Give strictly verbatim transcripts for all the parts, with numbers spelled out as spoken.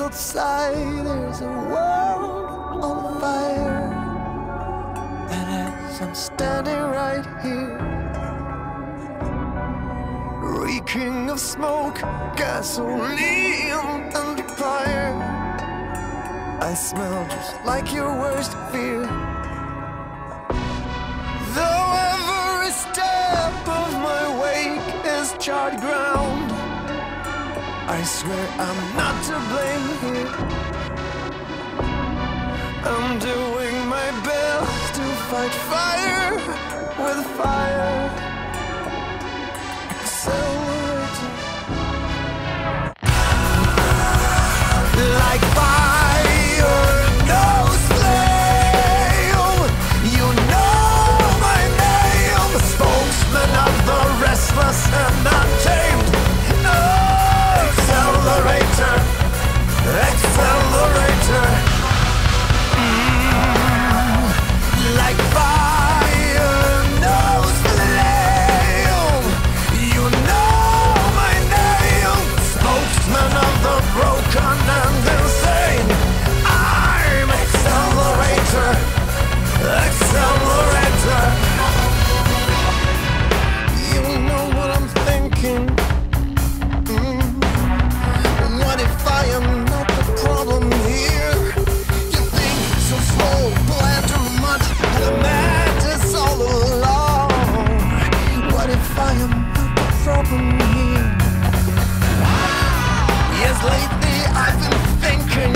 outside there's a world on fire, and as I'm standing right here, reeking of smoke, gasoline and fire, I smell just like your worst fear. Though every step of my wake is charred ground, I swear I'm not to blame here. I'm doing my best to fight fire with fire. Accelerator. Like fire, no flame. You know my name, spokesman of the restless and untamed. No. Accelerator, accelerator, mm, like fire, no flame. You know my name, spokesman of the broken and insane. I'm accelerator, accelerator. You know what I'm thinking. I am not the problem here. You think so slow, plan too much, and the madness all along. What if I am not the problem here? Yes, lately I've been thinking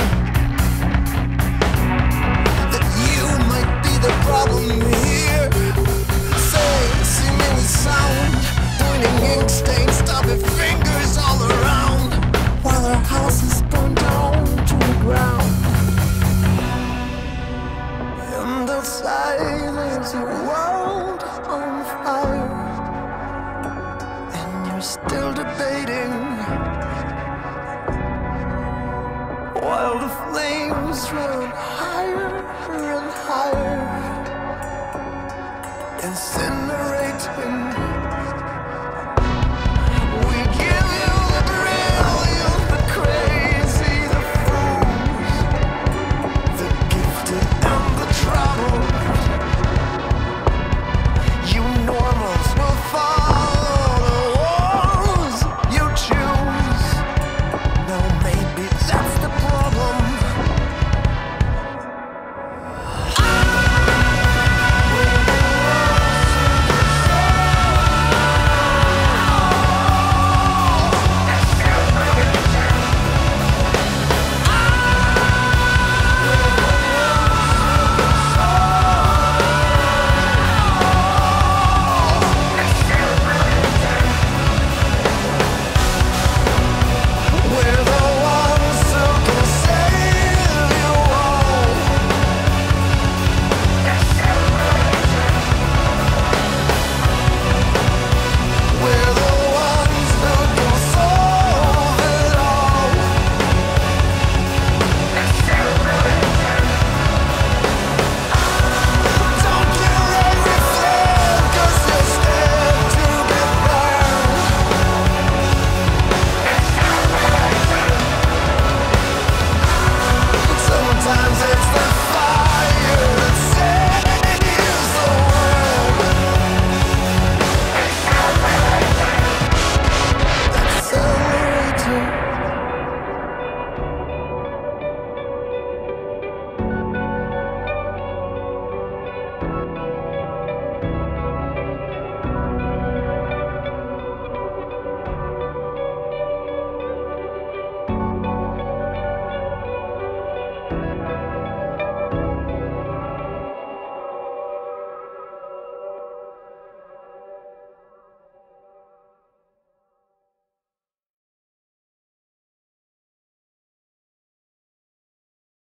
that you might be the problem here. Say, seemingly sound, pointing ink stains, stopping fingers all around, while our house is burned down to the ground. And outside there's a world on fire, and you're still debating, while the flames run higher and higher, incinerating.